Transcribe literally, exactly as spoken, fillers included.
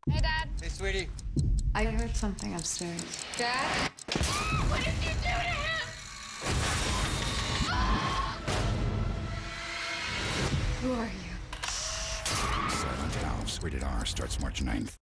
Hey, Dad. Hey, sweetie. I heard something upstairs. Dad? What did you do to him? Who are you? Silent House, rated R, starts March ninth.